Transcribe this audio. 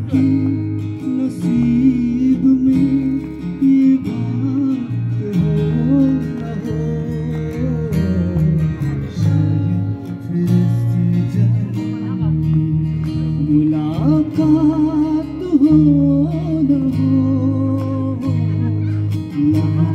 कि नसीब में ये बात हो न हो, शायद फिर से जन्म मुलाकात हो न हो।